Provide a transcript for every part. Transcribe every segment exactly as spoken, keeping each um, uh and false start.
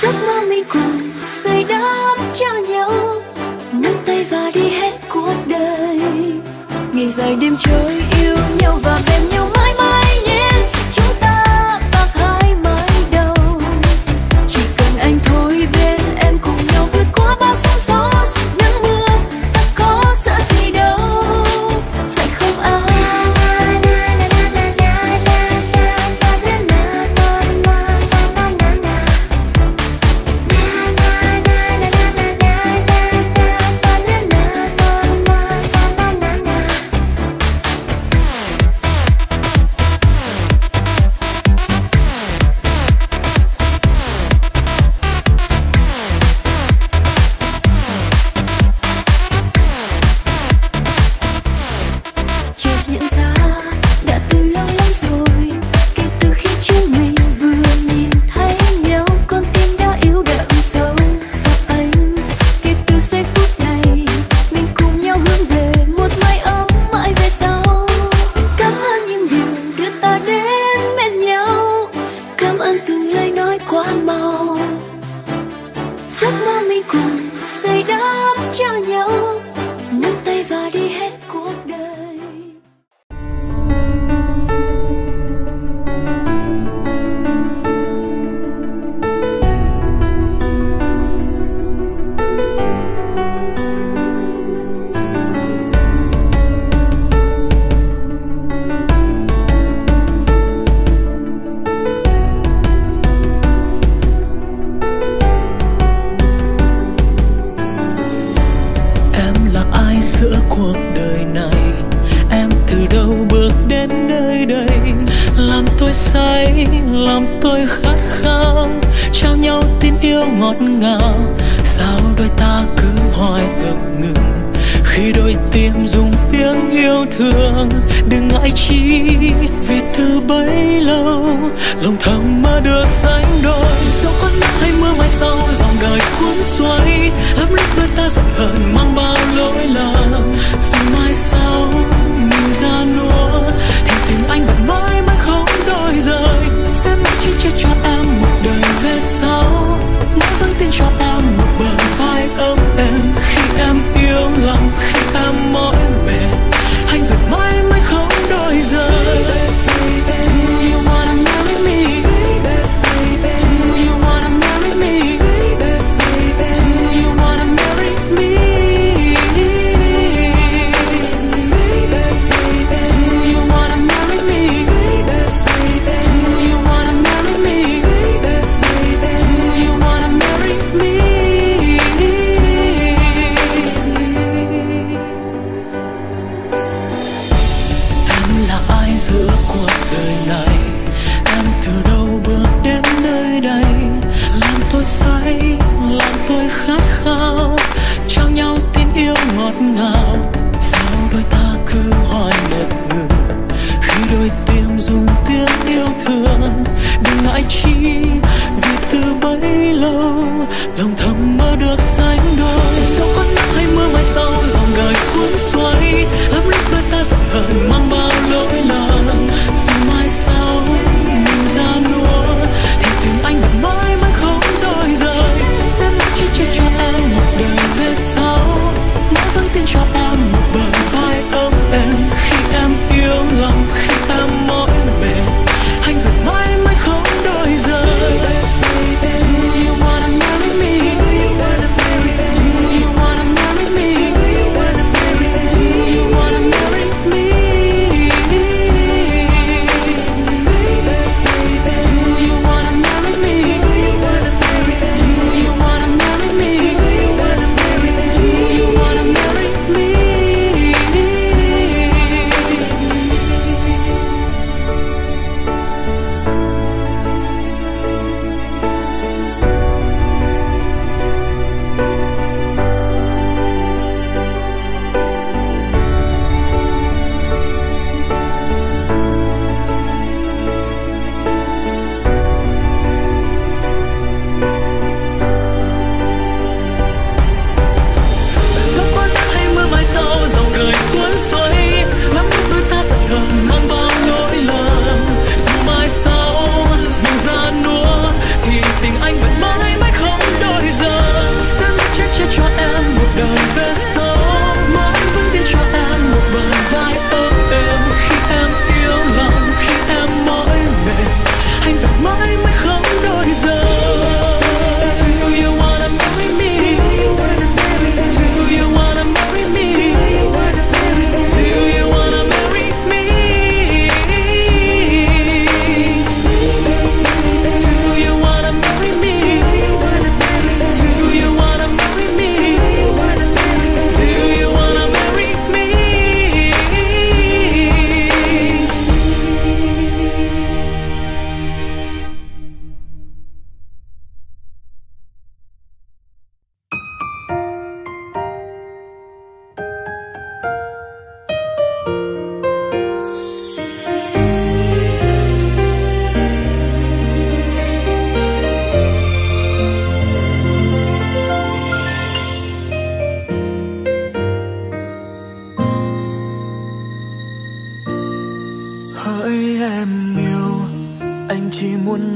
Giấc mơ mình cùng xây đắp cho nhau, nắm tay và đi hết cuộc đời. Ngày dài đêm trôi yêu nhau và bên nhau mãi mãi. Yes, chúng ta bạc hai mái đầu. Chỉ cần anh thôi bên em cùng nhau vượt qua bao sóng gió nắng mưa. Ta có sợ gì đâu, phải không anh? Giấc mơ mình cùng xây đắp cho nhau, nắm tay và đi hết cuộc đời. Giữa cuộc đời này em từ đâu bước đến nơi đây, làm tôi say, làm tôi khát khao, trao nhau tin yêu ngọt ngào. Sao đôi ta cứ hoài ngập ngừng khi đôi tim dùng tiếng yêu thương? Đừng ngại chi vì từ bấy lâu lòng thầm mơ được sánh đôi. Dẫu có nắng hay mưa mai sau dòng đời cuốn xoay, lắm lúc đôi ta giận hờn mang bao lỗi lầm. Rồi mai sau mình ra nua thì tình anh vẫn mãi mãi không đổi rời. Sẽ mãi chỉ che cho em một đời về sau, mãi vẫn tin cho em một bờ vai ấm êm. Khi em yêu lòng, khi em mỏi mệt, anh vẫn mãi mãi không đổi rời. Do you wanna marry me? Do you wanna marry me? Do you wanna marry me? Do you wanna marry me? Do you wanna marry me? Do you wanna marry me? Em là ai giữa cuộc đời này? Em từ đâu bước đến nơi đây? Làm tôi say, làm tôi khát khao, trao nhau tin yêu ngọt ngào. Sao đôi ta cứ hoài ngập ngừng khi đôi tim dùng tiếng yêu thương? Đừng ngại chi vì từ bấy lâu lòng thầm mơ được sánh đôi. Dẫu có nắng hay mưa mai sau dòng đời cuốn xoay, lắm lúc đôi ta giận hờn mang bao lỗi lầm. Rồi mai sau mình ra nua thì tình anh vẫn mãi mãi không đổi rời. Sẽ mãi chỉ che cho em một đời về sau, mãi vẫn tin cho em một bờ vai ấm êm. Khi em yêu lòng, khi em mỏi mệt, anh vẫn mãi mãi không đổi rời.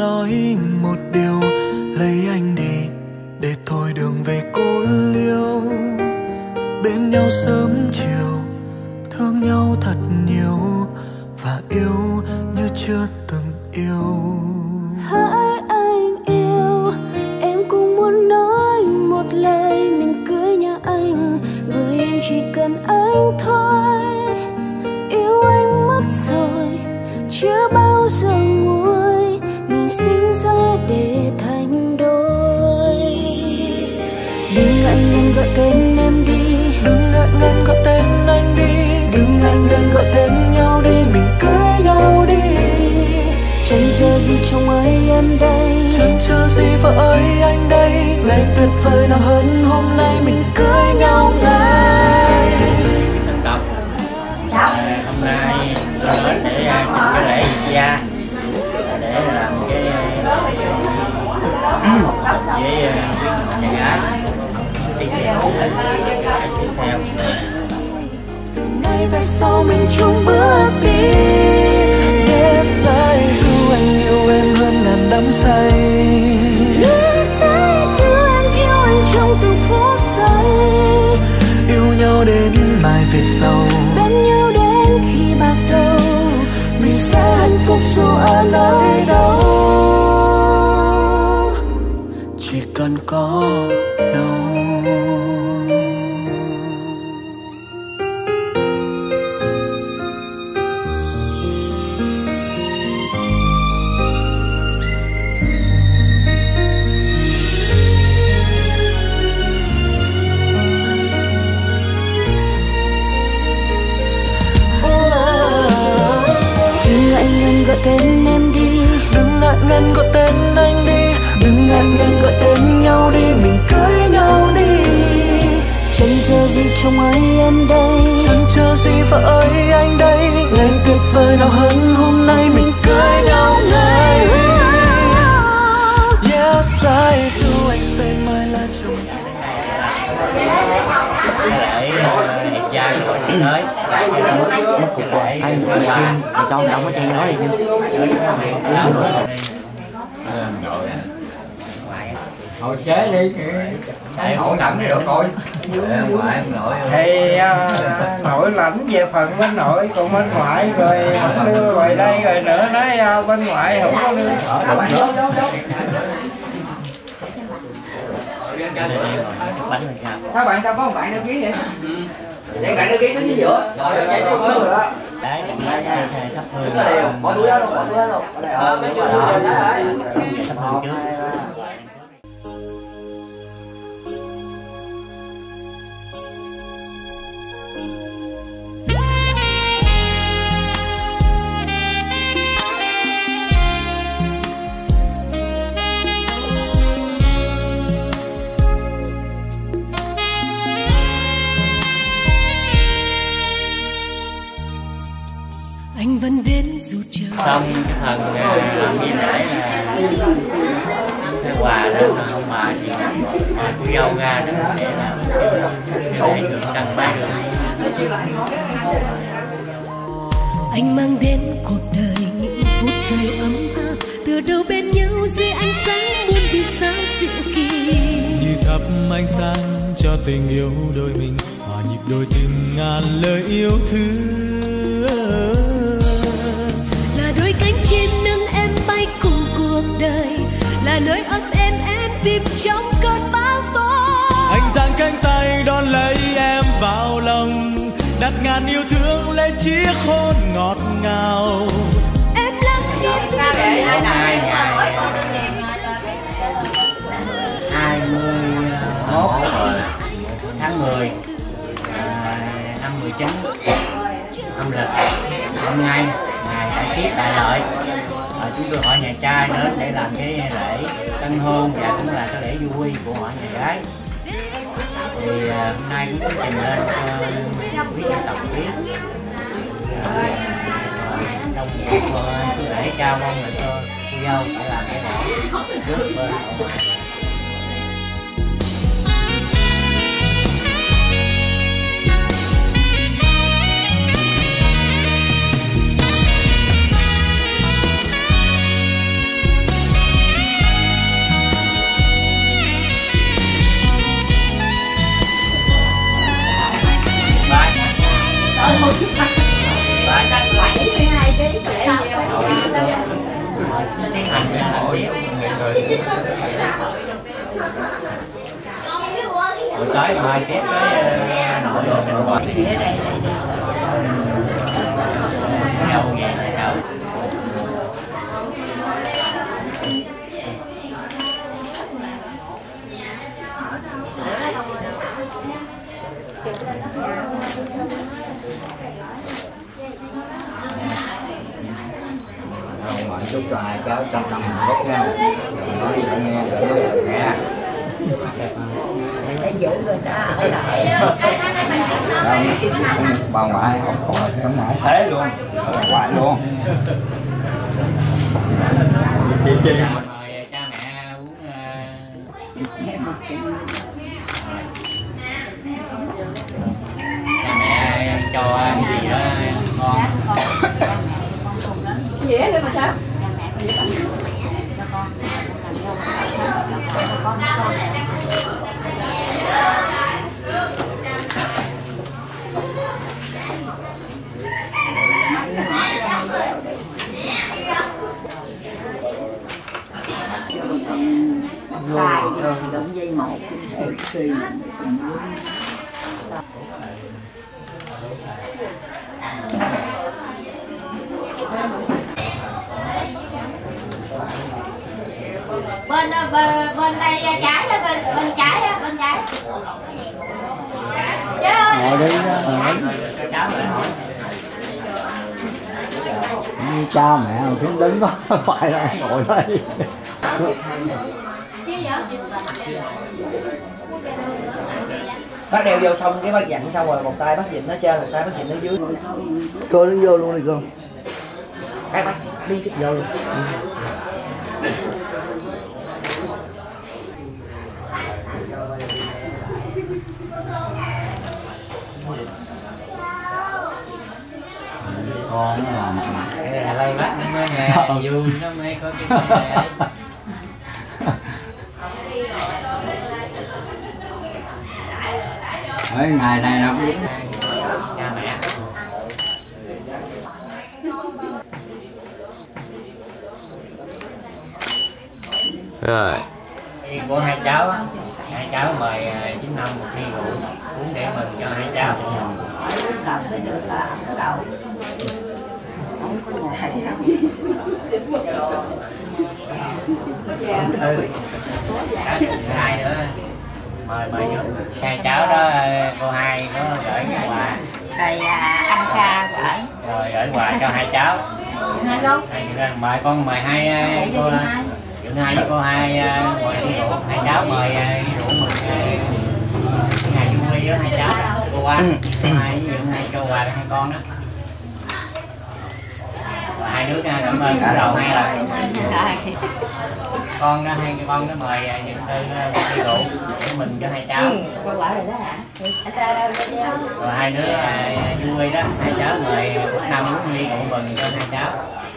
nói một điều, lấy anh đi để thôi đường về cô liêu. Bên nhau sớm chiều, thương nhau thật nhiều và yêu như chưa từng yêu. Hỡi anh yêu, em cũng muốn nói một lời mình cưới nhà anh, bởi em chỉ cần anh thôi. Yêu anh mất rồi, chưa bao giờ nguôi, mình sinh ra để thành đôi. Đừng ngại ngần gọi tên em đi, đừng ngại ngần gọi tên anh đi, đừng ngại ngần gọi tên nhau đi, mình cưới nhau đi. Chẳng chờ gì chồng ơi em đây, chẳng chờ gì vợ ơi anh đây, ngày tuyệt vời nào hơn hôm nay mình cưới nhau ngay. Thành công. À, hôm nay tôi đến để chụp cái lễ gia để làm cái với nhà gái đi theo tiếp theo. Từ nay về sau mình chung bước đi. Yes, I do, anh yêu em hơn ngàn đắm say. Yes, I do, em yêu anh trong từng phút giây. Yêu nhau đến mai về sau, bên nhau đến khi bạc đầu, mình sẽ hạnh phúc dù ở nơi đâu, chỉ cần có nhau. Gọi tên em đi, đừng ngại ngần gọi tên anh đi, đừng ngại ngần gọi tên nhau đi, mình cưới nhau đi. Chẳng chờ gì chồng ơi em đây, chẳng chờ gì vợ ơi anh đây, ngày tuyệt vời nào hơn hôm nay mình cưới nhau ngay. Yes, I do, anh sẽ mai là chồng. Để đẹp trai gọi tới mất cuộc đời anh quà cho ông có chơi nói đi chứ ngồi chế đi để hỏi lãnh thì được coi thì uh, nội lãnh về phần bên nội, còn bên ngoại rồi không đưa rồi đây rồi nữa nói uh, bên ngoại không có đưa. Sao bạn sao có một bạn đăng ký vậy? Để bạn đăng ký đứng chính giữa. Rồi cái chỗ mới rồi đó. Đấy, cái xe thấp hơn. Cái này bỏ túi đó, bỏ túi đó đâu. Ờ, mấy chỗ đó đấy. Thấp hơn trước. anh vẫn đến dù trời. Xong cái phần làm nghi lễ là cái quà đó là ông bà thì mời cô dâu ra đó để làm để được đăng bác. Anh mang đến cuộc đời những phút giây ấm áp, từ đâu bên nhau dưới ánh sáng muôn vì sao dịu kỳ. Như thắp ánh sáng cho tình yêu đôi mình, hòa nhịp đôi tim ngàn lời yêu thương. Là đôi cánh chim nâng em bay cùng cuộc đời, là nơi ấm êm em tìm trong cơn bão tố. Anh giang cánh tay đón lấy em vào lòng, đặt ngàn yêu thương lên chiếc hôn ngọt ngào. Em lắng nghe tiếng hai ngày hai mươi mốt tháng mười năm mười chín âm lịch, hôm nay ngày đại tiết đại lợi. À, chúng tôi hỏi nhà trai đến để làm cái lễ tân hôn và cũng là cái lễ vui của họ nhà gái. Thì uh, hôm nay cũng có trình lên cho quý dân tộc biết trong một lễ trao mong là cho cô dâu phải làm cái lễ trước bên họ ngoại. Rồi tới mời tiếp tới nội rồi mình gọi cái ghế đây đây đâu về lại đâu. Ngoại chút cho hai cháu trong năm mình gốc nhau nói cho nghe để nói được nghe để giữ người ta ở lại. Bà ngoại không còn bà ngoại thế luôn, bà ngoại luôn. Mời cha mẹ uống cha mẹ cho cái gì đó ngon. Dễ lên mà sao? Bài rồi động dây một thì bên bên bên đây trái á, bên bên trái á, bên trái. Ngồi đi đó. Như cha mẹ mà khiến đứng đó phải là ngồi đây. Bác đeo vô xong cái bác dặn xong rồi một tay bác dịnh nó trên, một tay bác dịnh nó dưới. Cô đứng vô luôn đi cô. Bác bác đi chút vô luôn. Con nó làm cái là lay bắt nó mới nghe vui, nó mới có cái này. Mấy ngày này nó cũng Cha mẹ rồi của hai cháu á, hai cháu mời chín năm một ly rượu uống để mừng cho hai cháu. làm cái được là ăn cái đầu không có nhà đi đâu. Ừ. Hai nữa mời mời vô hai cháu đó, cô hai có gửi cái quà Thầy à, anh Kha gửi rồi gửi quà cho hai cháu. hai đâu Mời con mời hai cô Dượng hai với cô hai mời đi rượu, hai cháu mời rượu mừng ngày vui với hai cháu. Cô qua cô hai với Dượng hai cho quà hai con đó. Rồi hai đứa cảm ơn cả đầu hai lần. Con đó hai cái con nó mời Dượng Tư đi rượu để mừng cho hai cháu. Rồi hai đứa vui đó, hai cháu mời Phúc Năm uống ly rượu mừng cho hai cháu.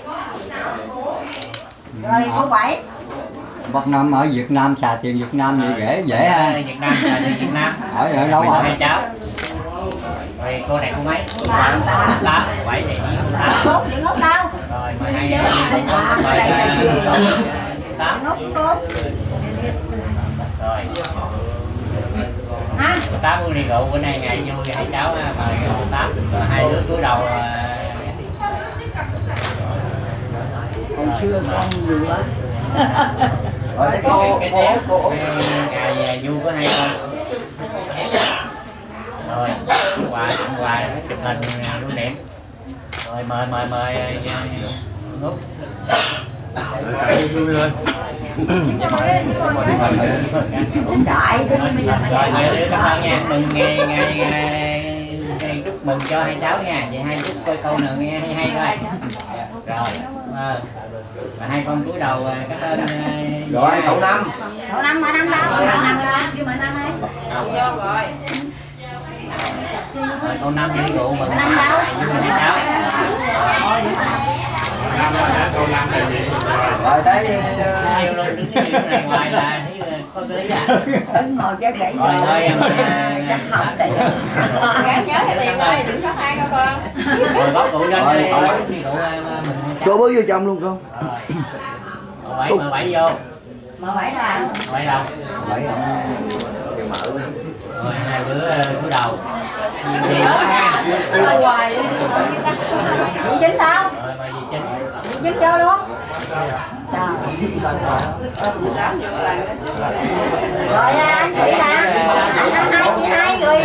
rồi cô Bảy Bắc Nam ở Việt Nam xài tiền Việt Nam vậy dễ dễ ha. Việt Nam xài tiền Việt Nam. Hỏi ở đâu ở ở hai cháu. Rồi cô này cô mấy? Tám, tám, bảy này tám. tốt những ngốc đâu Rồi mời hai mời tám. ngốc tốt Rồi. Tám uống ly rượu bữa nay ngày vui hai cháu mời tám. Rồi hai đứa cúi đầu. hồi xưa con nhiều quá. Rồi cái cô cô cô ngày vui của hai con. Rồi quà tặng quà chụp hình lưu niệm. Rồi mời mời mời Ngút. vui thôi. Đại Rồi hai đứa cảm ơn nha, mừng ngày ngày ngày chúc mừng cho hai cháu nha. Vậy hai chúc coi câu nào nghe hay hay coi. Rồi à, và hai con cúi đầu cảm ơn. Rồi cậu Năm. cậu Năm ở năm đâu năm đâu kêu mời năm ấy Vô rồi. Rồi con Năm đi rượu mừng năm đâu hai cháu. Rồi đấy Nhiều luôn đứng cái ngoài là thấy có cái à. đứng ngồi chắc gãy Rồi thôi chắc học tại Gái nhớ thì tiền ơi, đừng có hai con con. rồi góp cụ lên đi. Cụ Cô bước vô trong luôn cô. rồi bảy mười bảy vô. Mở bảy ra. Bảy đâu? Bảy ông kêu mở. Rồi hai đứa cúi đầu. Nhiều gì quá ha. Cúi hoài. Chị Chính đâu? Rồi bài gì Chính? Chị Chính vô luôn. Trời. Rồi anh chị là anh anh hai chị hai rồi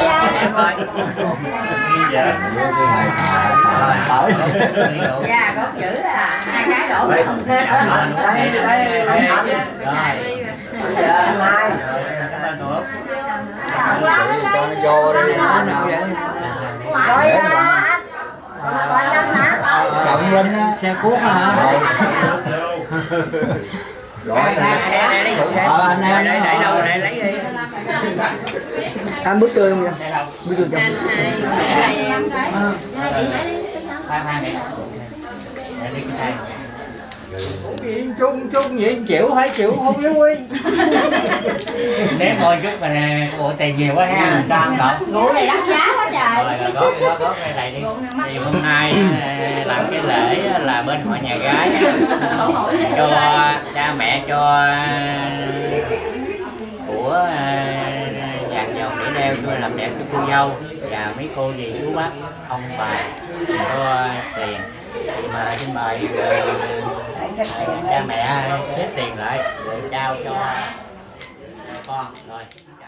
dạ có chữ là hai cái đổ đây đây đây anh hai cho nó vô đi rồi anh còn năm hả Trọng Linh xe cuốc hả rồi anh em để đâu để lấy đi Anh bước chơi không vậy? Bước chơi anh hai em cái hai hai này để đi cái này chung chung vậy chịu hai triệu không biết quy ném thôi chút mà nè bộ tiền nhiều quá ha người ta không được gỗ này đắt giá quá trời rồi có có có cái này đi thì hôm nay làm cái lễ là bên họ nhà gái cho cha mẹ cho của vàng dòng để đeo cho làm đẹp cho cô dâu và mấy cô dì chú bác ông bà cho tiền thì mà xin mời cha mẹ hết tiền lại rồi trao cho con rồi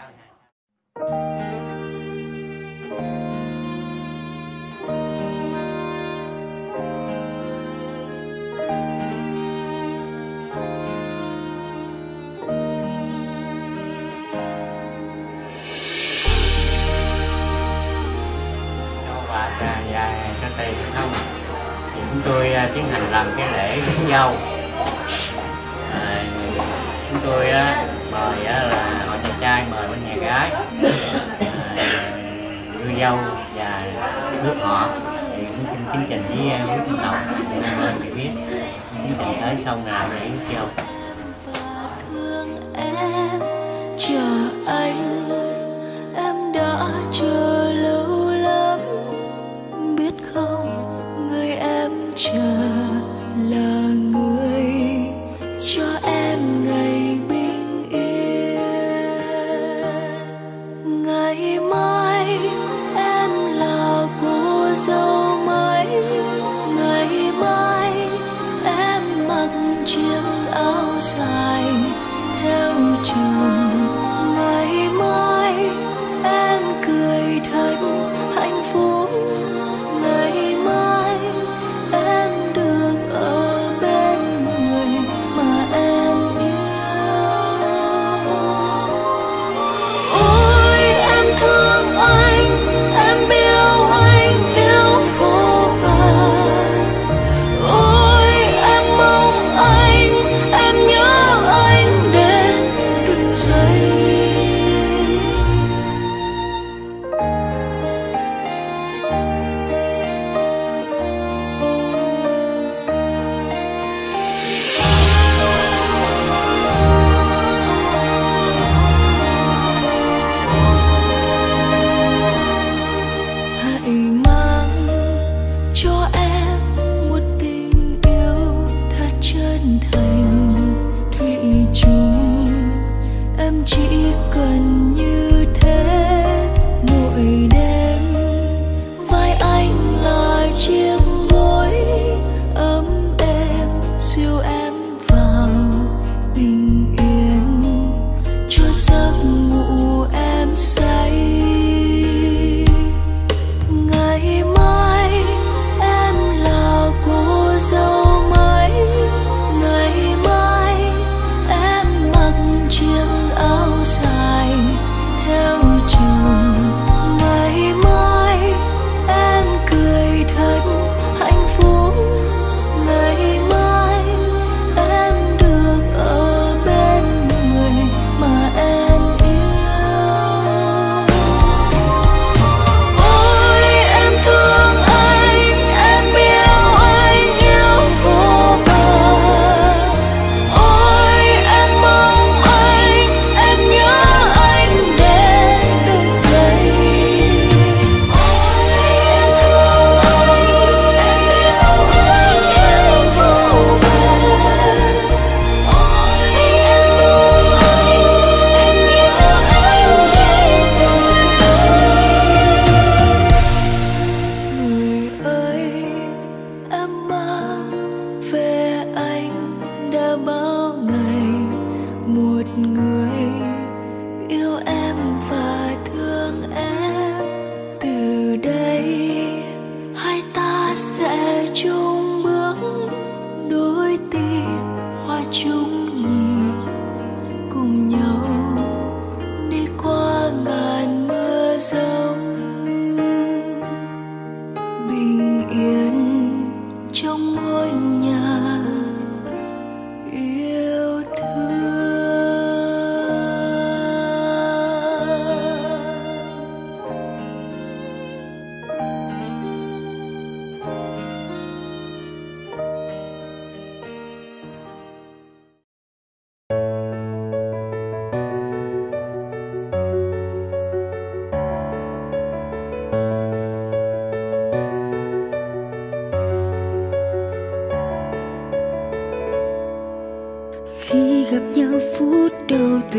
và và cho tiền không thì chúng tôi tiến hành làm cái lễ cúng dâu à, chúng tôi mời là họ nhà trai mời bên nhà gái à, đưa dâu và nước họ thì cũng xin chương trình với quý dân tộc để lên chị biết chương trình tới xong là để nước dâu chờ anh em đã chờ lâu lắm biết không người em chờ là người cho em ngày bình yên ngày mai em là cô dâu mới ngày mai em mặc chiếc áo dài theo chồng ngày mai em cười thật hạnh phúc ngày mai em được ở bên người mà em yêu ôi em thương anh em yêu anh yêu vô bờ ôi em mong anh em nhớ anh đến từng giây hãy mang cho em một tình yêu thật chân thành thủy chung em chỉ cần như thế mỗi đêm vai anh là chiếc gối ấm êm dìu em vào bình yên cho giấc ngủ em say ngày mai em là cô dâu mới ngày mai em mặc chiếc áo dài theo chồng ngày mai em cười thật hạnh phúc ngày mai em được ở bên người mà em yêu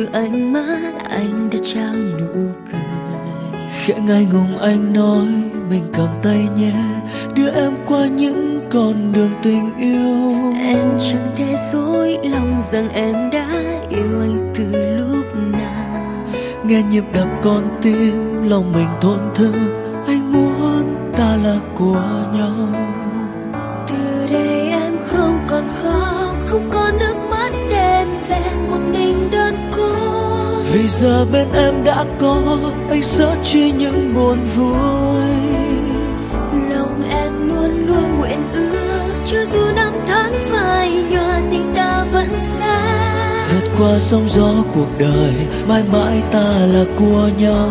từ ánh mắt anh đã trao nụ cười. Khẽ ngại ngùng anh nói mình cầm tay nhé, đưa em qua những con đường tình yêu. Em chẳng thể dối lòng rằng em đã yêu anh từ lúc nào. Nghe nhịp đập con tim lòng mình thổn thức, anh muốn ta là của nhau. Từ đây em không còn khóc, không có nước mắt đen vẹn một mình đơn cô. Vì giờ bên em đã có anh sợ chi những buồn vui. Lòng em luôn luôn nguyện ước, cho dù năm tháng phai nhòa tình ta vẫn xa. Vượt qua sóng gió cuộc đời, mãi mãi ta là của nhau.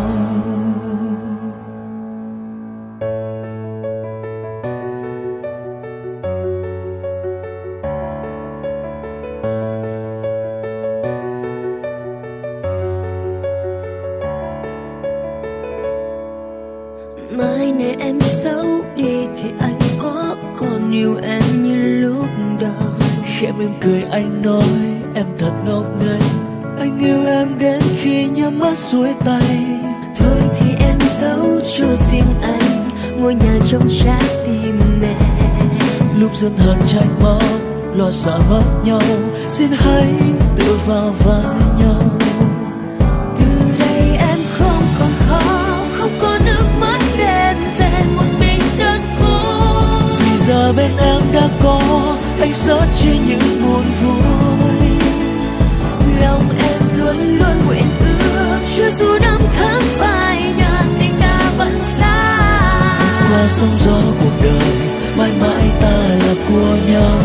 Mai này em xấu đi thì anh có còn yêu em như lúc đầu. Khẽ mỉm cười anh nói em thật ngốc nghếch, anh yêu em đến khi nhắm mắt xuôi tay. Thôi thì em giấu cho riêng anh ngôi nhà trong trái tim mẹ. Lúc dần hờn trách móc, lo sợ mất nhau, xin hãy tự vào vai nhau. Từ đây em không còn khóc, không có nước mắt đen vẹn một mình đơn cô. Vì giờ bên em đã có anh sợ chi những buồn vui. Lòng em luôn luôn nguyện ước, cho dù năm tháng phai nhòa tình ta vẫn xa. Vượt qua sóng gió cuộc đời, mãi mãi ta là của nhau.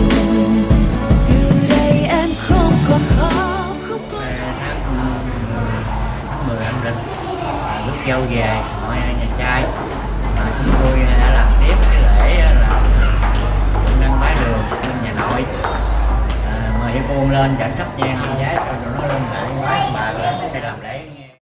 Từ đây em không còn khóc, không còn tháng mười âm lịch lúc dâu về mọi nhà trai chúng tôi đã làm tiếp cái lễ là nâng bái đường bên nhà nội. À, mời hiệp ôn lên dẫn thắp nhang giá cho nó lên lại bái bà lên để làm lễ.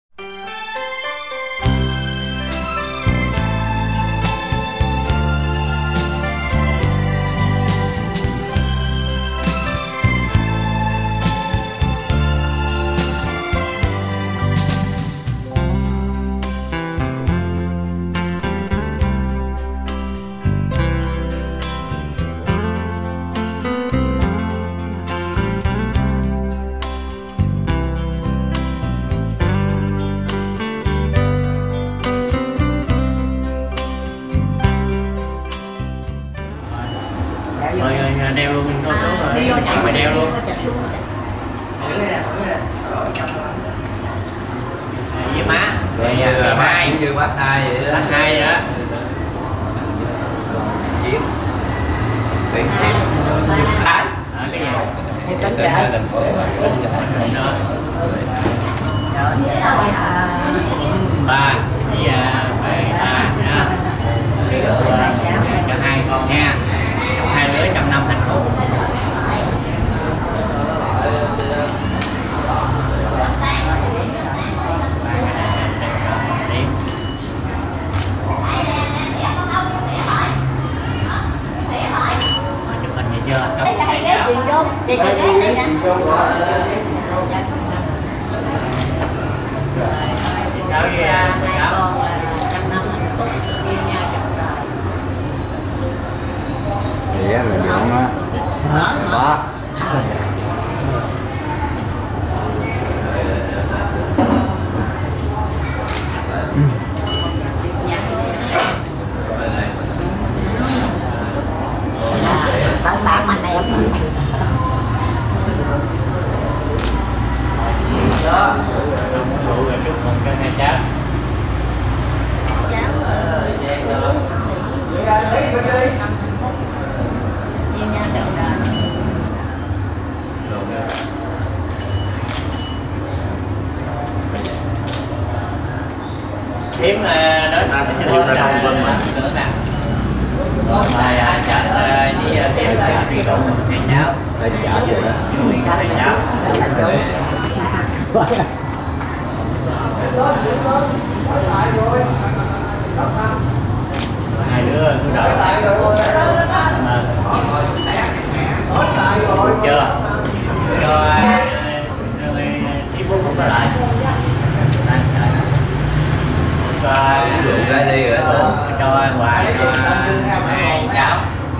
Rồi đeo luôn, thôi mày đeo luôn. Với má, rồi là hai, như bác hai vậy đó. bác hai vậy đó. Chiếc. Tiền chiếc. Cái gì? Hiệp đánh giải. Đó. Ba, với bảy, ba, cho hai con nha. Hai đứa trăm năm hạnh phúc. Chụp hình gì chưa? Chị chị lấy nè. Cháu gì à? Cháu. Vậy là dọn á. Đó. Tao tao mà đẹp. Đó. Đủ rồi chúc mừng cho hai cháu. Kiếm là nói ta sẽ thôi là nữa nè. Mời chợ với tiếp chợ đi đủ hai cháu. Đây chợ vậy đó. Hai cháu. Hai đứa cứ đợi. Chưa? Cho tiếp có lại Rượu cái đi rồi đó. cho quà cho hai cháu.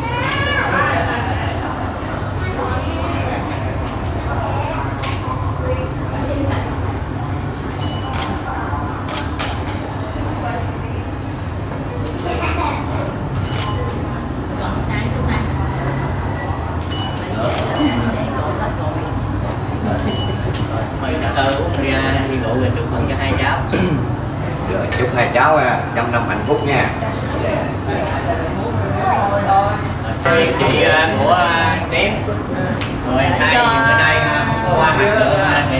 Mày đã tơ uống bia đi rượu rồi chúc mừng cho hai cháu. Rồi chúc hai cháu trăm năm hạnh phúc nha. Chị chị của Tiến rồi hai ở đây qua mặt nữa thì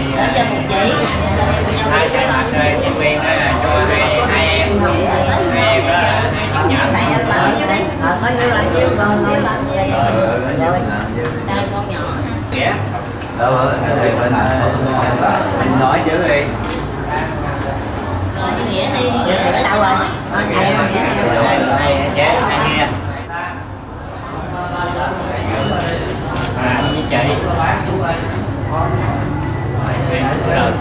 hai trái mặt nhân viên cho hai hai em hai em hai chiếc nhẫn bao nhiêu là nhiêu còn nhiêu là nhiêu Rồi đây con nhỏ kìa đâu ở đây bên mình nói chứ đi. rồi nghĩa đi nghĩa ở đâu rồi hai hai chế hai kia à với chị rồi hai đứa rồi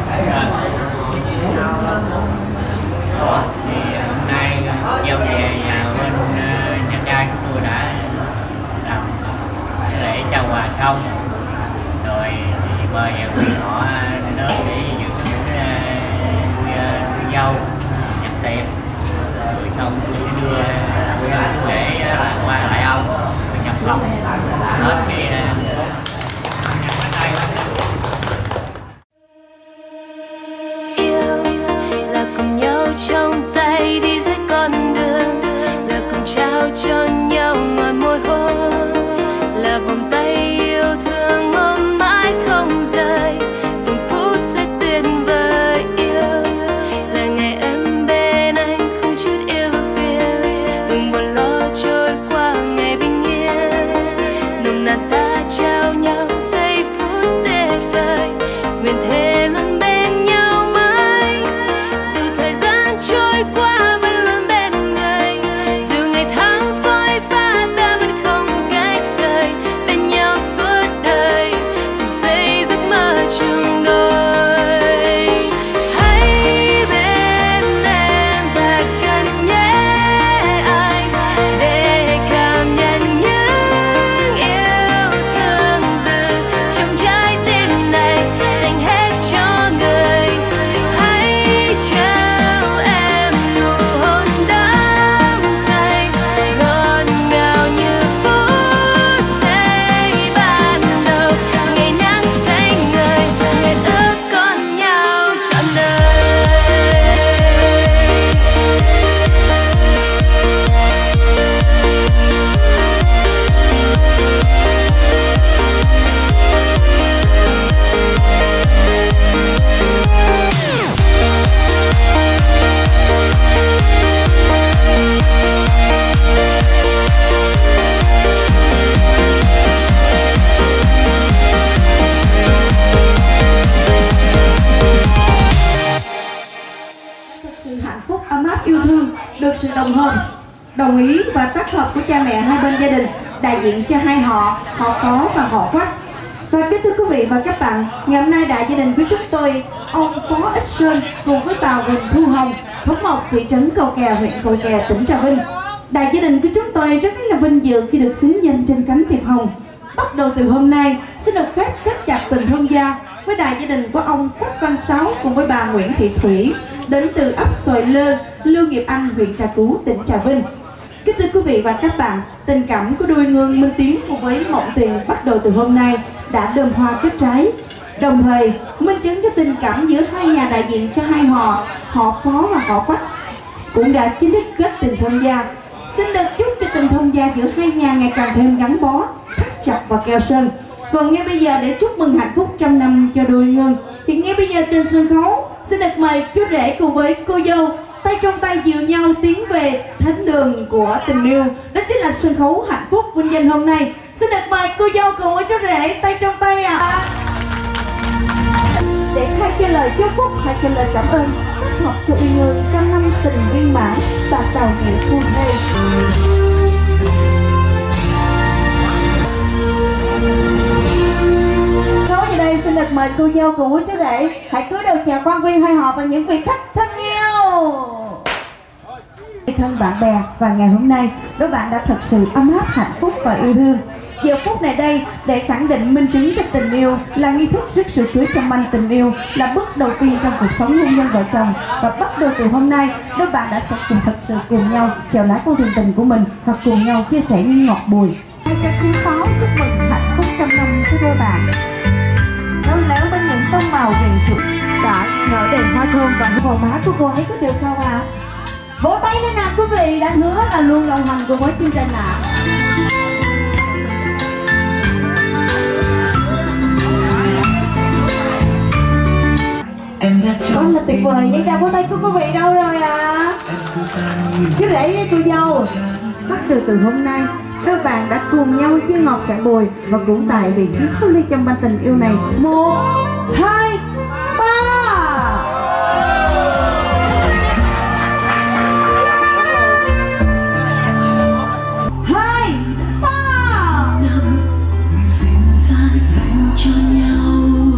đó thì hôm nay giao về nhà bên nhà trai chúng tôi đã làm lễ trao quà xong rồi thì mời quý họ đến để dự cái buổi đưa dâu nhập tiệc rồi xong tôi sẽ đưa để qua lại ông rồi nhập phòng hết cái yêu là cùng nhau trong tay đi dưới con đường, là cùng trao cho nhau ngọt môi hôn, là vòng tay yêu thương ôm mãi không rời, từng phút sẽ tuyệt vời. Yêu là ngày em bên anh không chút yêu phiền, từng buồn lo trôi qua ngày bình yên, nồng nàn ta trao nhau giây phút tuyệt vời, nguyện thề luôn bên nhau mãi, dù thời gian trôi qua vẫn luôn bên người, dù ngày tháng phôi pha ta vẫn không cách rời, bên nhau suốt đời cùng xây giấc mơ chung đôi. Hãy bên em thật gần nhé anh, để cảm nhận những yêu thương từ trong trái tim này dành hết cho người. Hãy trao em nụ hôn đắm say, ngọt ngào như phút giây ban đầu, ngày nắng xanh ngời, nguyện ước con nhau trọn đời. Sự hạnh phúc ấm áp yêu thương được sự đồng hôn, đồng ý và tác hợp của cha mẹ hai bên gia đình, đại diện cho hai họ, họ Phó và họ Quách. Và kính thưa quý vị và các bạn, ngày hôm nay đại gia đình của chúng tôi, ông Phó Ích Sơn cùng với bà Huỳnh Thu Hồng, thôn một thị trấn Cầu Kè, huyện Cầu Kè, tỉnh Trà Vinh. Đại gia đình của chúng tôi rất là vinh dự khi được xứng danh trên cánh thiệp hồng. Bắt đầu từ hôm nay, xin được phép kết chặt tình thông gia với đại gia đình của ông Quách Văn Sáu cùng với bà Nguyễn Thị Thủy, đến từ ấp Xoài Lơ, Lương Nghiệp Anh, huyện Trà Cú, tỉnh Trà Vinh. Kính thưa quý vị và các bạn, tình cảm của đôi ngương Minh Tiến cùng với Mộng Tiền bắt đầu từ hôm nay đã đơm hoa kết trái, đồng thời minh chứng cho tình cảm giữa hai nhà đại diện cho hai họ, họ Phó và họ Quách cũng đã chính thức kết tình thông gia. Xin được chúc cho tình thông gia giữa hai nhà ngày càng thêm gắn bó, thắt chặt và keo sơn. Còn ngay bây giờ để chúc mừng hạnh phúc trăm năm cho đôi ngương, thì ngay bây giờ trên sân khấu xin được mời chú rể cùng với cô dâu tay trong tay dìu nhau tiến về thánh đường của tình yêu. Đó chính là sân khấu hạnh phúc vinh danh hôm nay. Xin được mời cô dâu cùng với chú rể tay trong tay ạ. À. Để hai cái lời chúc phúc, hai cái lời cảm ơn tác hợp cho yêu ngương trăm năm tình viên mãn và tàu nghĩa buồn thê. Nói về đây xin được mời cô dâu cùng với chú rể hãy cúi đầu chào viên hai họ và những vị khách thân yêu. Thân bạn bè, và ngày hôm nay đôi bạn đã thật sự ấm áp, hạnh phúc và yêu thương. Giờ phút này đây để khẳng định minh chứng cho tình yêu là nghi thức rước sự cưới trong manh tình yêu, là bước đầu tiên trong cuộc sống hôn nhân vợ chồng. Và bắt đầu từ hôm nay, đôi bạn đã sẽ cùng thật sự cùng nhau chèo lái con thuyền tình của mình và cùng nhau chia sẻ những ngọt bùi. Hai trăm chín mươi sáu chúc mừng hạnh phúc trăm năm cho đôi bạn. Khéo léo bên những tông màu viền chuột đã nở đèn hoa thơm và gò má của cô ấy có được không ạ? À? Vỗ tay lên nào quý vị, đã hứa là luôn đồng hành cùng với chương trình ạ. Quá là tuyệt vời, những tràng vỗ tay của quý vị đâu rồi ạ? À? Chú rể với cô dâu. Bắt đầu từ hôm nay, đôi bạn đã cùng nhau chia ngọt sẻ bùi và cũng tại vị trí khắc ly trong ban tình yêu này. Một, hai, ba. Hai, ba. Mình xin ra dành cho nhau.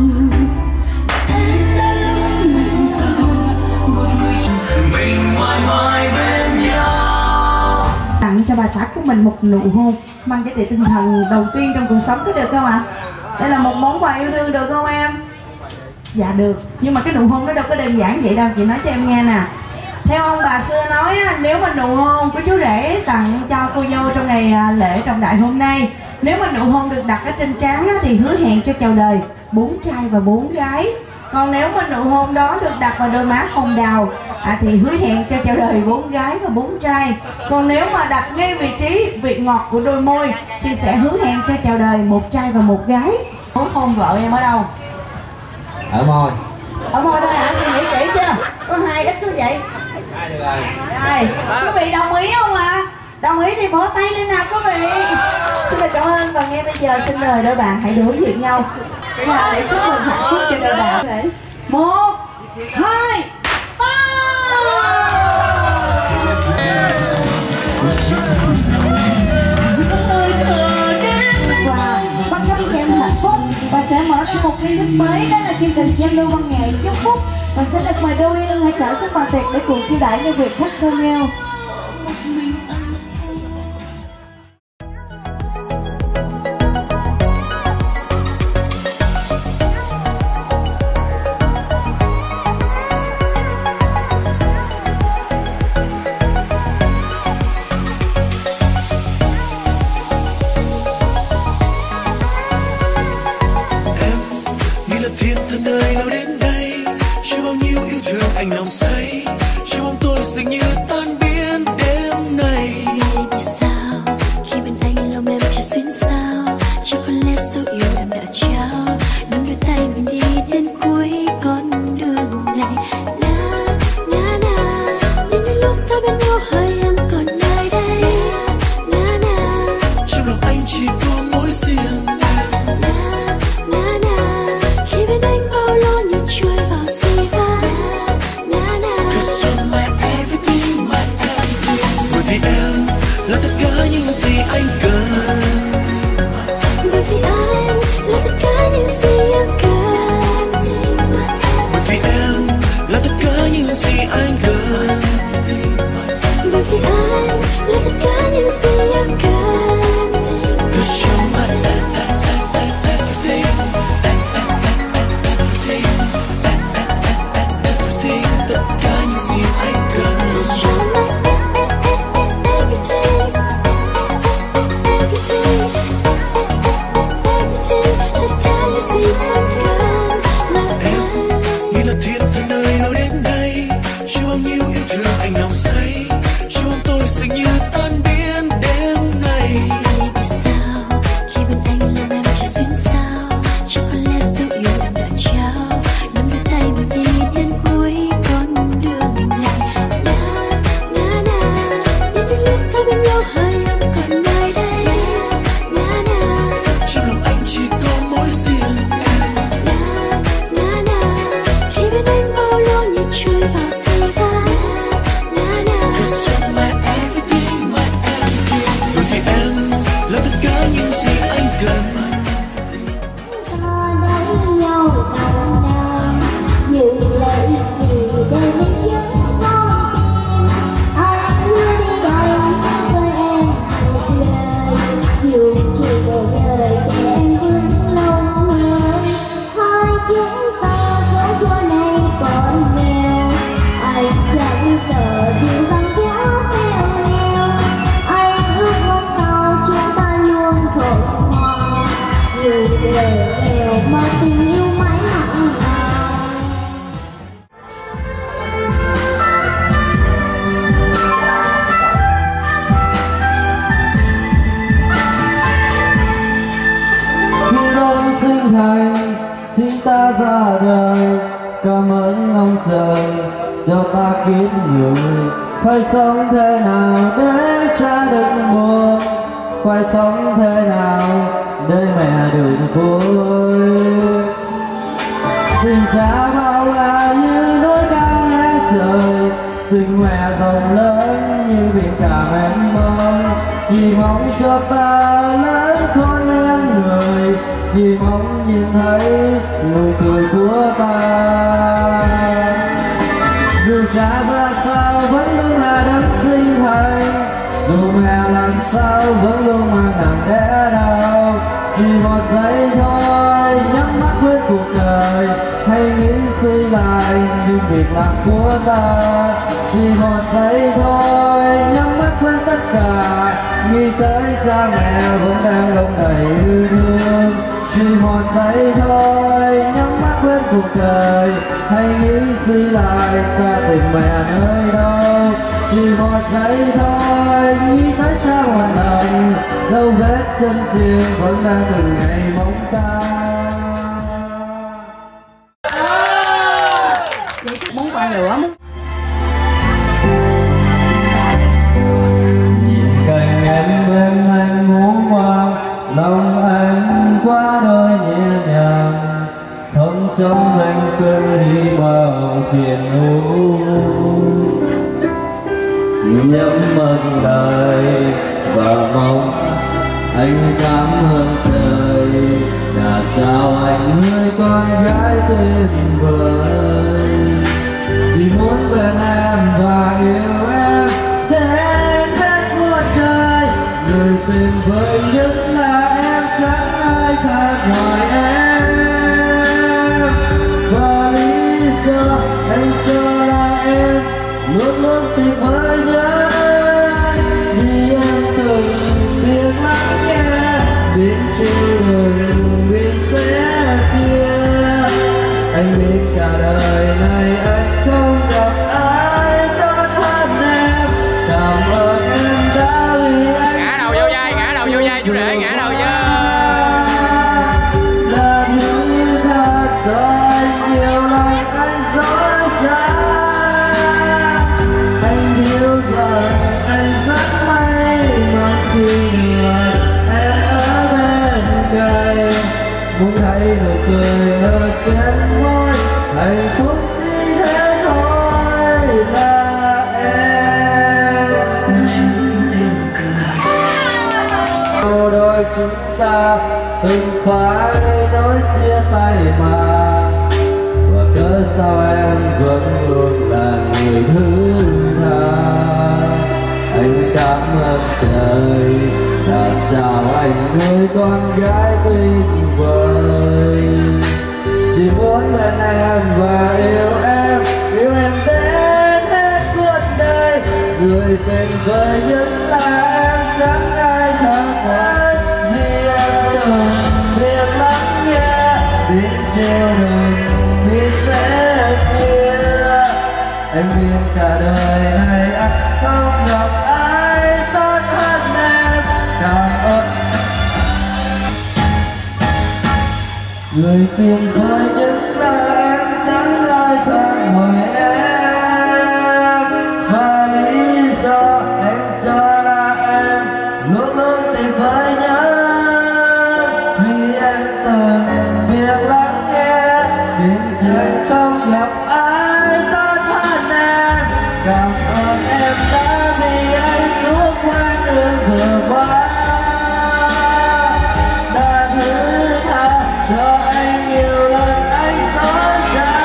Em đã luôn nguyện cầu một người mình mãi mãi bên nhau. Tặng cho bà xã của mình một nụ hôn mang giá trị tinh thần đầu tiên trong cuộc sống, có được không ạ? À? Đây là một món quà yêu thương được không em? Dạ được, nhưng mà cái nụ hôn nó đâu có đơn giản vậy đâu, chị nói cho em nghe nè. Theo ông bà xưa nói á, nếu mà nụ hôn của chú rể tặng cho cô dâu trong ngày lễ trọng đại hôm nay, nếu mà nụ hôn được đặt ở trên trán á, thì hứa hẹn cho chào đời bốn trai và bốn gái. Còn nếu mà nụ hôn đó được đặt vào đôi má hồng đào à, thì hứa hẹn cho chào đời bốn gái và bốn trai. Còn nếu mà đặt ngay vị trí vị ngọt của đôi môi thì sẽ hứa hẹn cho chào đời một trai và một gái. Muốn hôn vợ em ở đâu? Ở môi. Ở môi thôi hả? Suy nghĩ kỹ chưa? Có hai ít cứ vậy. Hai được rồi. Rồi, quý vị đồng ý không ạ? À? Đồng ý thì vỗ tay lên nào quý vị. Xin được cảm ơn và ngay bây giờ xin mời đôi bạn hãy đối diện nhau và để chúc mừng hạnh phúc cho đôi bạn. Một, hai, ba. Và bắt đầu em hạnh phúc và sẽ mở ra một nghi thức mới, đó là chương trình giao lưu văn nghệ chúc phúc. Và sẽ được mời đôi yêu hãy trở xuống bàn tiệc để cùng chiêu đãi những vị khách thân yêu. Anh nồng say, cho bóng tôi dường như tan biến đêm này. Baby sao khi bên anh lòng em chưa xuyên sao, chắc có lẽ dấu yêu em đã trao, nắm đôi tay mình đi đến cuối con đường này. Na na na, như những lúc ta bên nhau hơi em còn nơi đây. Na na, trong lòng anh chỉ có mỗi riêng em. Na na na, khi bên anh bao lo như trôi vào si va. ra đời. Cảm ơn ông trời cho ta kiếp người. Phải sống thế nào để cha đừng buồn, phải sống thế nào để mẹ đừng vui. Tình cha bao la như núi cao nghe trời, tình mẹ rộng lớn như biển cả mênh mông. Chỉ mong cho ta lớn khôn hơn người, chỉ mong nhìn thấy nụ cười của ta. Dù cha ra sao vẫn luôn là đấng sinh thành, dù mẹ làm sao vẫn luôn mang nặng đẻ đau. Chỉ một giây thôi nhắm mắt với cuộc đời, hay nghĩ suy lại những việc làm của ta. Chỉ một giây thôi nhắm mắt với tất cả, nghĩ tới cha mẹ vẫn đang lòng đầy yêu thương. Chỉ một giây thôi nhắm mắt với cuộc đời, hay nghĩ suy lại ta tìm mẹ nơi đâu. Chỉ một giây thôi nghĩ tới cha hoàn hồn, dấu vết chân chiên vẫn đang từng ngày mong ta. Muốn qua lửa muốn nhìn cảnh em bên anh ngủ ngoan, lòng anh quá đôi nhẹ nhàng, không trong anh cơn đi bao phiền u. Nhắm mắt đời và mong anh cảm ơn trời đã trao anh người con gái tuyệt vời. Chỉ muốn bên em và yêu em đến hết cuộc đời, người tuyệt vời nhất là em, chẳng ai khác ngoài em. Và lý do anh cho là em luôn luôn tuyệt vời nhất, vì em từng biết lắng nghe, biết chịu đựng, biết sẻ chia. Anh biết cả đời này anh không gặp ai tốt hơn em. Cảm ơn em đã vì anh. Ngã đầu vô vai, ngã đầu vô vai chú rể, ngã đầu vô. Là những thật cho anh nhiều lòng anh dối trá. Anh hiểu rằng anh rất may mắn khi người em ở bên cạnh. Muốn thấy nụ cười ở trên môi, hạnh phúc chỉ thế thôi là em. Đôi chúng ta từng phải nói chia tay mà, và cớ sao em vẫn luôn là người thứ tha. Anh cảm ơn trời đã chào anh người con gái tuyệt vời. Chỉ muốn bên em và yêu em, yêu em đến hết cuộc đời. Người tuyệt vời nhất là em, chẳng ai khác ngoài. Vì em từng biết lắng nghe, biết trêu đùa, biết sẻ chia. Anh biết cả đời này anh không gặp ai tốt hơn em. Cảm ơn người tuyệt vời nhất là em, chẳng ai khác ngoài em. Và lý do anh cho là em luôn luôn tuyệt vời nhất, vì em từng biết lắng nghe, biết trời không gặp ai tốt hơn em. Cảm ơn em đã vì anh suốt quãng đường vừa qua, đã thứ tha cho anh nhiều lần anh dối trá.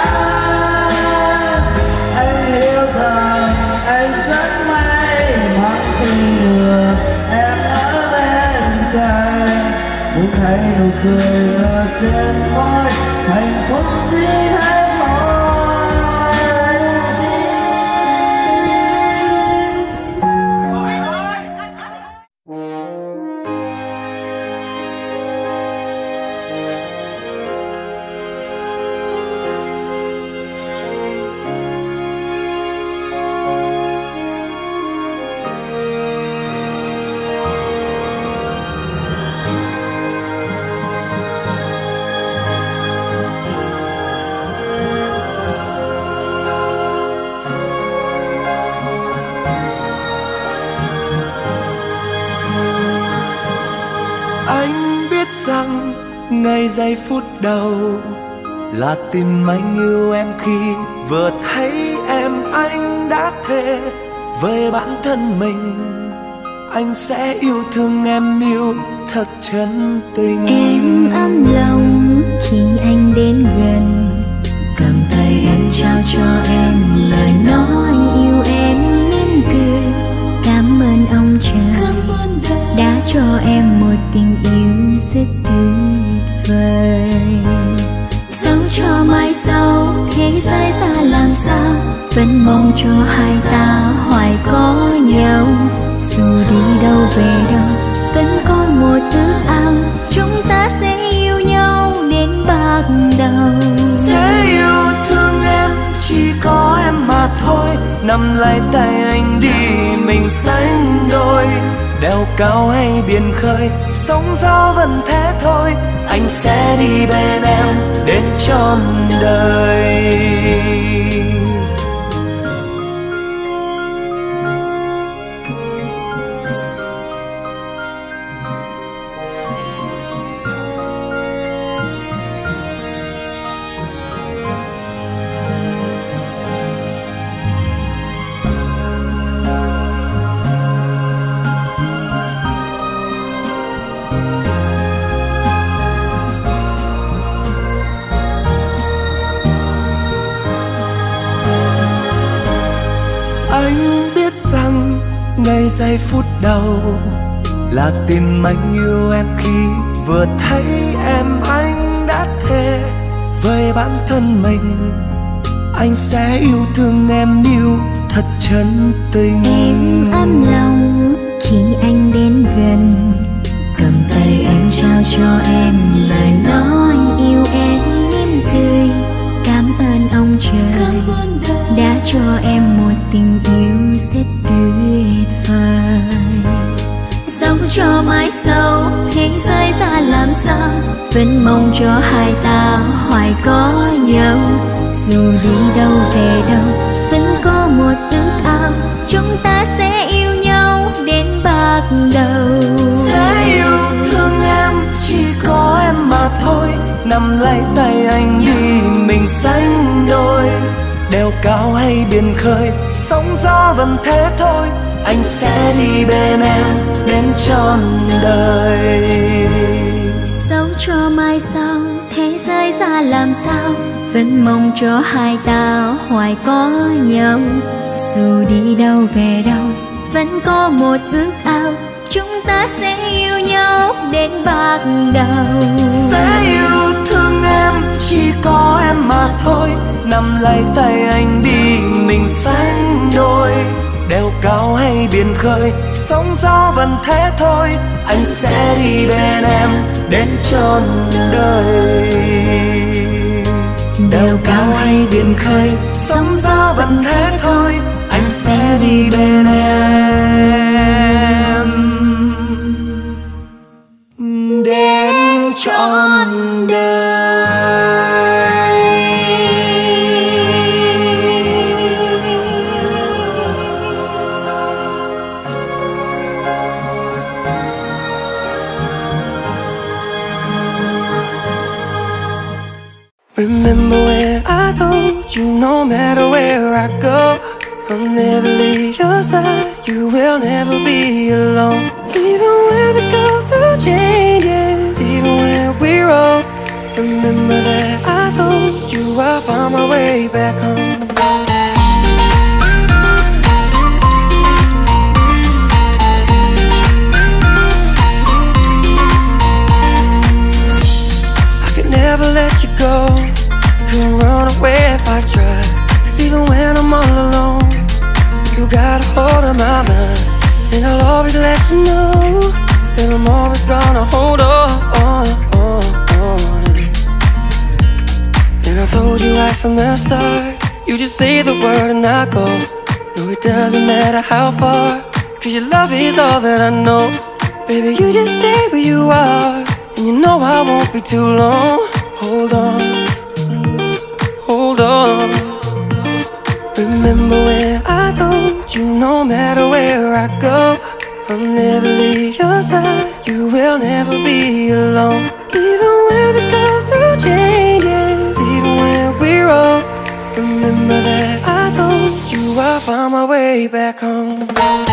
Anh hiểu rằng anh rất may mắn khi được em ở bên cạnh. Muốn thấy nụ cười ở trên môi, hạnh phúc chỉ thấy mỗi. ngay giây phút đầu là tìm anh yêu em khi vừa thấy em anh đã thề với bản thân mình anh sẽ yêu thương em yêu thật chân tình. Em ấm lòng khi anh đến gần, cầm tay em trao cho em lời nói yêu em mỉm cười. Cảm ơn ông trời đã cho em một tình yêu rất tuyệt vời. Sống cho mai sau thế giới ra làm sao, vẫn mong cho hai ta hoài có nhau. Dù đi đâu về đâu vẫn có một ước ao, chúng ta sẽ yêu nhau đến bạc đầu. Sẽ yêu thương em chỉ có em mà thôi, nắm lấy tay anh đi mình sánh đôi. Đèo cao hay biển khơi, sóng gió vẫn thế thôi, anh sẽ đi bên em đến trọn đời. Anh biết rằng ngay giây phút đầu là tìm anh yêu em khi vừa thấy em anh đã thề với bản thân mình anh sẽ yêu thương em yêu thật chân tình. Em ấm lòng khi anh đến gần, cầm tay em trao cho em lời nói yêu em mỉm cười. Cảm ơn ông trời đã cho em một tình yêu rất tuyệt vời. Sống cho mãi sau thế giới ra làm sao, vẫn mong cho hai ta hoài có nhau. Dù đi đâu về đâu vẫn có một ước ao, chúng ta sẽ yêu nhau đến bạc đầu. Sẽ yêu thương em chỉ có em mà thôi, nắm lấy tay anh đi mình sánh đôi. Đèo cao hay biển khơi, sóng gió vẫn thế thôi, anh sẽ đi bên em đến trọn đời. Sống cho mai sau thế giới ra làm sao, vẫn mong cho hai ta hoài có nhau. Dù đi đâu về đâu vẫn có một ước ao, chúng ta sẽ yêu nhau đến bạc đầu. Sẽ yêu thương em chỉ có em mà thôi, nắm lấy tay anh đi mình sánh đôi. Đèo cao hay biển khơi, sóng gió vẫn thế thôi, anh sẽ đi bên em đến trọn đời. Đèo cao hay biển khơi, sóng gió vẫn thế thôi, anh sẽ đi bên em đến trọn đời. Remember when I told you no matter where I go, I'll never leave your side, you will never be alone. Even when we go through changes, even when we're old, remember that I told you I'll find my way back home. I could never let you go, couldn't run away if I tried. Cause even when I'm all alone, you got a hold of my mind. And I'll always let you know that I'm always gonna hold on, on, on, on. And I told you right from the start, you just say the word and I go. No, it doesn't matter how far, cause your love is all that I know. Baby, you just stay where you are, and you know I won't be too long. Hold on, hold on. Remember when I told you no matter where I go, I'll never leave your side, you will never be alone. Even when we go through changes, even when we're wrong, remember that I told you I found my way back home.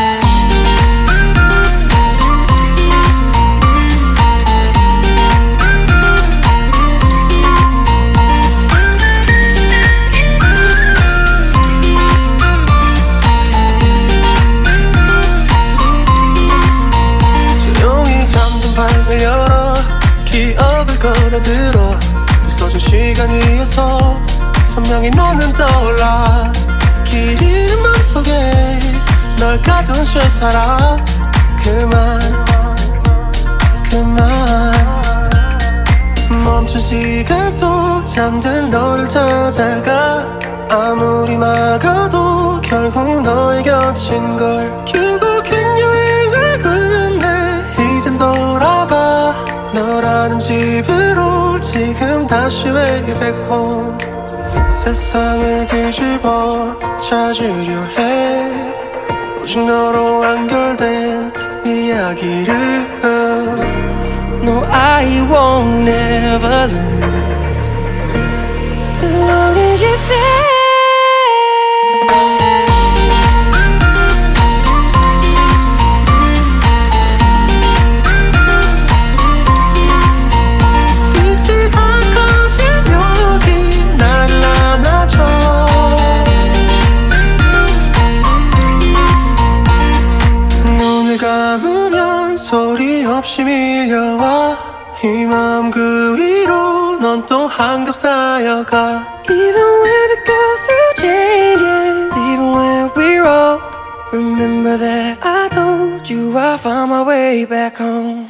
열어 기억을 걸어들어 써준 시간 위에서 선명히 너는 떠올라 길 잃은 맘속에 널 가둔 채 살아 그만 그만 멈춘 시간 속 잠든 너를 찾아가 아무리 막아도 결국 너의 곁인 걸 결국엔 여행을 끝내 이젠 돌아가 너라는 집으로 지금 다시 way back home 세상을 뒤집어 찾으려 해 오직 너로 완결된 이야기를 No, I won't never lose as long as you're there. 소리 없이 밀려와 이 마음 그 위로 넌 또 한겹 쌓여가 Even when we go through changes, even when we're old, remember that I told you I found my way back home.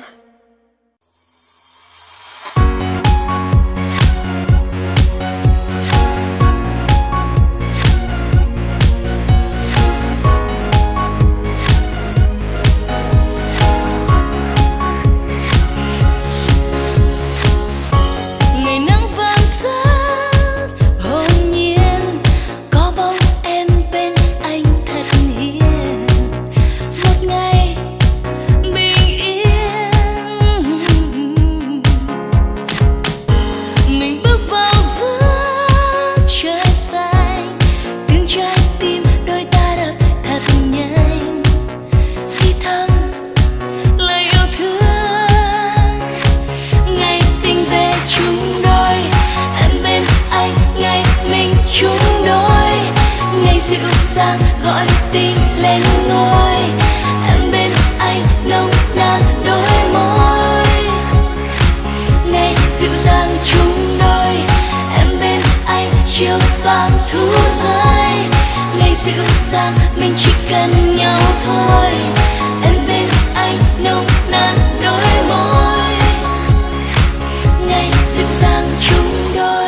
Gọi tin lên ngôi em bên anh nồng nàn đôi môi ngày dịu dàng chung đôi em bên anh chiều vàng thu rơi ngày dịu dàng mình chỉ cần nhau thôi em bên anh nồng nàn đôi môi ngày dịu dàng chung đôi.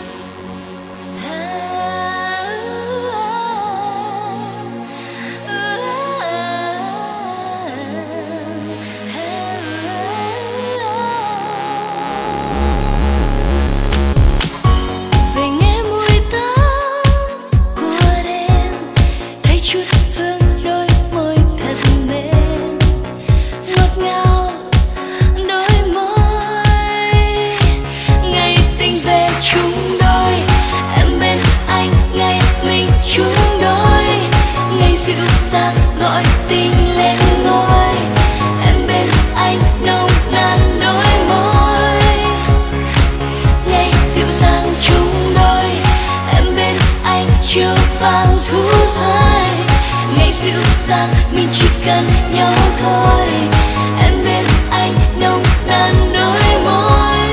Gọi tình lên ngôi em bên anh nồng nàn đôi môi ngày dịu dàng chung đôi em bên anh chiều vàng thu rơi ngày dịu dàng mình chỉ cần nhau thôi em bên anh nồng nàn đôi môi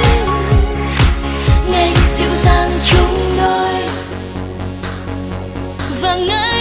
ngày dịu dàng chung đôi và ngỡ